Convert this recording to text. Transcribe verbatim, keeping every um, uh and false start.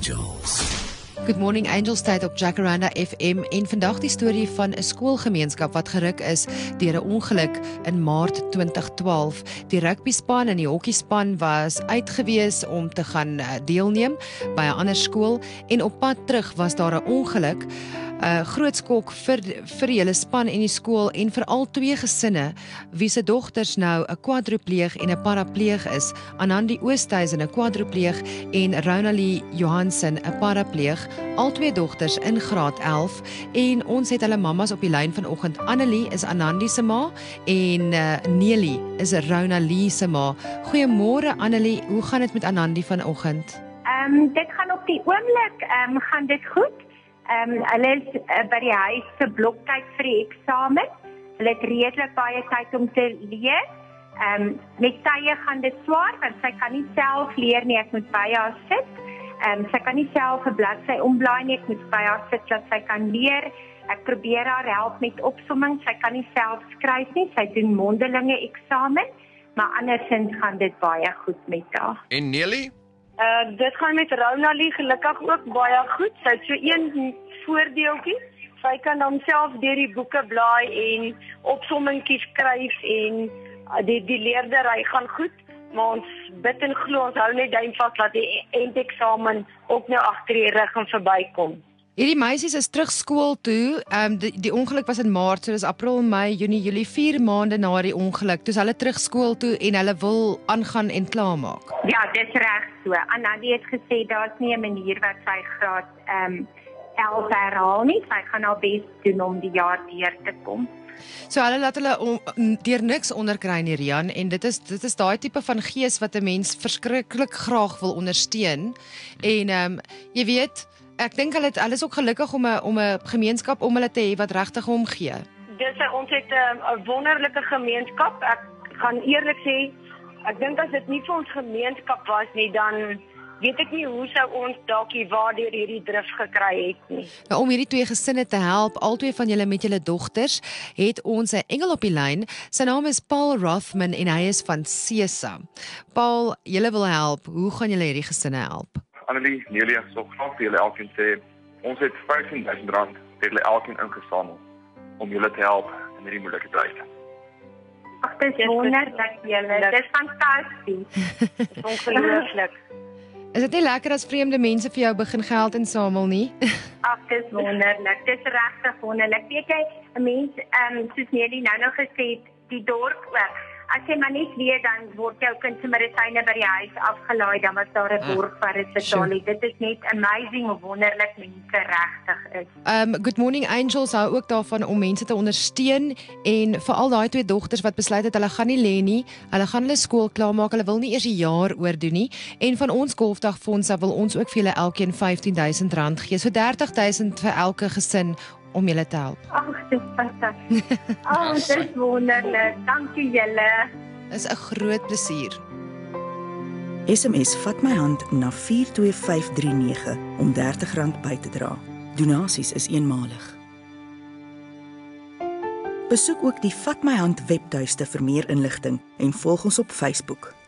Angels. Good morning Angels tyd op Jacaranda F M en vandag die storie van 'n skoolgemeenskap wat geruk is deur 'n ongeluk in Maart twintig twaalf. Die rugbyspan en die hokkiespan was uitgewees om te gaan deelneem by 'n ander skool en op pad terug was daar 'n ongeluk. 'n uh, groot skok vir vir die hele span en die skool en vir al twee gesinne wie se dogters nou 'n kwadropleeg en 'n parapleeg is. Anandie Oosthuizen 'n kwadropleeg en Rona Johannsen 'n parapleeg. Al twee dogters in graad elf en ons het hulle mammas op die lyn vanoggend. Annelie is Anandie se ma en uh, Nelly is Rona se ma. Goeiemôre Annelie, hoe gaan dit met Anandie vanoggend? Ehm um, dit gaan op die oomblik ehm um, gaan dit goed. Ehm um, hulle is uh, by die huis se bloktyd vir die eksamen. Hulle het redelik baie tyd om te leer. Ehm um, met tye gaan dit swaar want sy kan nie self leer nie, ek moet by haar sit. Ehm um, sy kan nie self 'n bladsy omblaai nie, ek moet by haar sit dat sy kan leer. Ek probeer haar help met opsomming. Sy kan nie self skryf nie. Sy doen mondelinge eksamen, maar andersins gaan dit baie goed met haar. En Nelly? Uh, dit gaan met Ronalie gelukkig ook baie goed. Sy het so een voordeeltjie. Sy kan homself deur die boeke blaai en opsommingkies skryf en uh, die, die leerdery gaan goed. Maar ons bid en glo, ons hou net duim vas dat die eindeksamen ook nou agter die rug en verbykom. Hierdie meisies is terug skool toe. Um, die, die ongeluk was in Maart, so dis April, Mei, Junie, Julie, vier maande na die ongeluk. Dis hulle terug skool toe en hulle wil aangaan en klaarmaak. Ja, dis reg so. Anandie het gesê daar's nie 'n manier wat sy graad ehm um, elf herhaal nie. Sy gaan haar bes doen om die jaar deur te kom. So hulle laat hulle om, deur niks onderkry nie, Rian, en dit is dit is daai tipe van gees wat 'n mens verskriklik graag wil ondersteun. En ehm um, jy weet, ek dink hulle hulle is ook gelukkig om 'n om 'n gemeenskap om hulle te hê wat regtig omgee. Dis ons het 'n um, wonderlike gemeenskap. Ek gaan eerlik sê, ek dink as dit nie vir ons gemeenskap was nie, dan weet ek nie hoe sou ons dalk hier waardeur hierdie drif gekry het nie. Nou, om hierdie twee gesinne te help, albei van julle met julle dogters, het ons 'n engel op die lyn. Sy naam is Paul Rothman en hy is van Sesa. Paul, julle wil help. Hoe gaan julle hierdie gesinne help? Annelie, Nelly, ek sal graag vir julle elkeen sê, ons het vyftien duisend rand vir julle elkeen ingesamel om julle te help in hierdie moeilike tyd. Ag, dit is wonderlik julle. Dit is fantasties. Dit is ongelooflik. Is dit nie lekker as vreemde mense vir jou begin geld insamel nie? Ag, dit is wonderlik. Dit is regtig wonderlik. Weet jy, 'n mens, ehm um, soos Nelly nou nog gesê het, die dorp, as jy maar net weet, dan word jou kind se medisyne by die huis afgelaai, dan was daar 'n borg vir dit betaal. Dit is net amazing hoe wonderlik mense regtig is. Um, Good Morning Angels hou ook daarvan om mense te ondersteun en veral daai twee dogters wat besluit het hulle gaan nie lê nie, hulle gaan hulle skool klaarmaak, hulle wil nie eers 'n jaar oordoen nie. En van ons golfdagfonds wil ons ook vir julle elkeen vyftien duisend rand gee, so dertig duisend vir elke gesin om julle te help. Ag, dit is fantasties. Ag, dit is wonderlik. Dankie julle. Dit is 'n groot plesier. S M S vat my hand na vier twee vyf drie nege om dertig rand by te dra. Donasies is eenmalig. Besoek ook die Vat my hand webtuiste vir meer inligting en volg ons op Facebook.